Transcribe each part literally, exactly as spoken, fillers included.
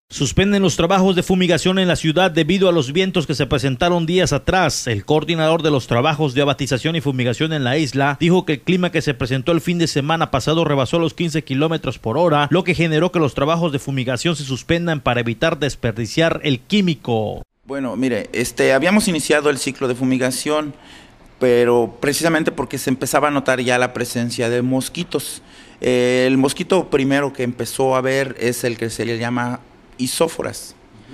Suspenden los trabajos de fumigación en la ciudad debido a los vientos que se presentaron días atrás. El coordinador de los trabajos de abatización y fumigación en la isla dijo que el clima que se presentó el fin de semana pasado rebasó los quince kilómetros por hora, lo que generó que los trabajos de fumigación se suspendan para evitar desperdiciar el químico. Bueno, mire, este, habíamos iniciado el ciclo de fumigación, pero precisamente porque se empezaba a notar ya la presencia de mosquitos. Eh, el mosquito primero que empezó a ver es el que se le llama isóforas.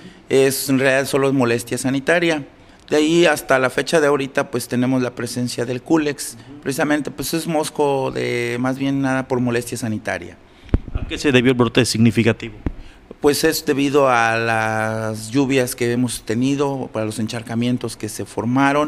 Es en realidad solo es molestia sanitaria. De ahí hasta la fecha de ahorita pues tenemos la presencia del culex. Precisamente pues es mosco de más bien nada por molestia sanitaria. ¿A qué se debió el brote significativo? Pues es debido a las lluvias que hemos tenido, para los encharcamientos que se formaron.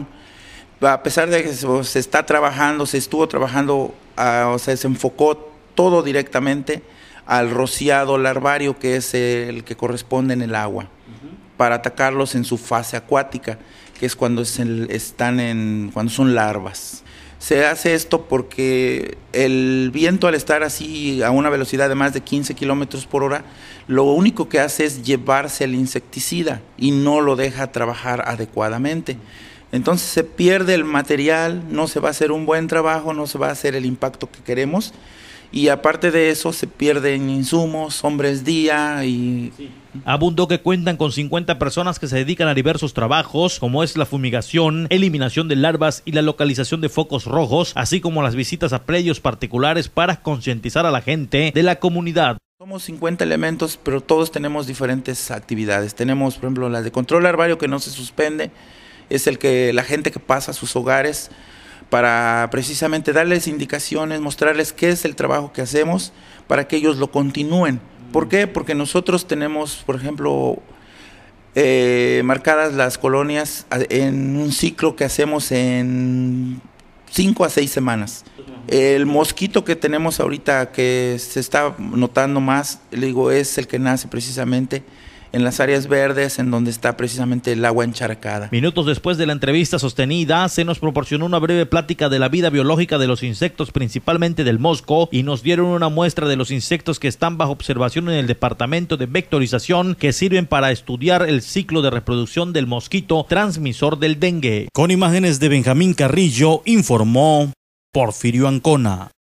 A pesar de que se está trabajando, se estuvo trabajando, uh, o sea, se enfocó todo directamente al rociado larvario, que es el que corresponde en el agua, uh-huh, para atacarlos en su fase acuática, que es cuando es el, están en, cuando son larvas. Se hace esto porque el viento, al estar así a una velocidad de más de quince kilómetros por hora, lo único que hace es llevarse el insecticida y no lo deja trabajar adecuadamente. Entonces se pierde el material, no se va a hacer un buen trabajo, no se va a hacer el impacto que queremos. Y aparte de eso se pierden insumos, hombres día y... Sí. Abundó que cuentan con cincuenta personas que se dedican a diversos trabajos, como es la fumigación, eliminación de larvas y la localización de focos rojos, así como las visitas a predios particulares para concientizar a la gente de la comunidad. Somos cincuenta elementos, pero todos tenemos diferentes actividades. Tenemos, por ejemplo, las de control larvario, que no se suspende, es el que la gente que pasa a sus hogares para precisamente darles indicaciones, mostrarles qué es el trabajo que hacemos para que ellos lo continúen. ¿Por qué? Porque nosotros tenemos, por ejemplo, eh, marcadas las colonias en un ciclo que hacemos en cinco a seis semanas. El mosquito que tenemos ahorita que se está notando más, le digo, es el que nace precisamente en las áreas verdes, en donde está precisamente el agua encharcada. Minutos después de la entrevista sostenida, se nos proporcionó una breve plática de la vida biológica de los insectos, principalmente del mosco, y nos dieron una muestra de los insectos que están bajo observación en el departamento de vectorización, que sirven para estudiar el ciclo de reproducción del mosquito transmisor del dengue. Con imágenes de Benjamín Carrillo, informó Porfirio Ancona.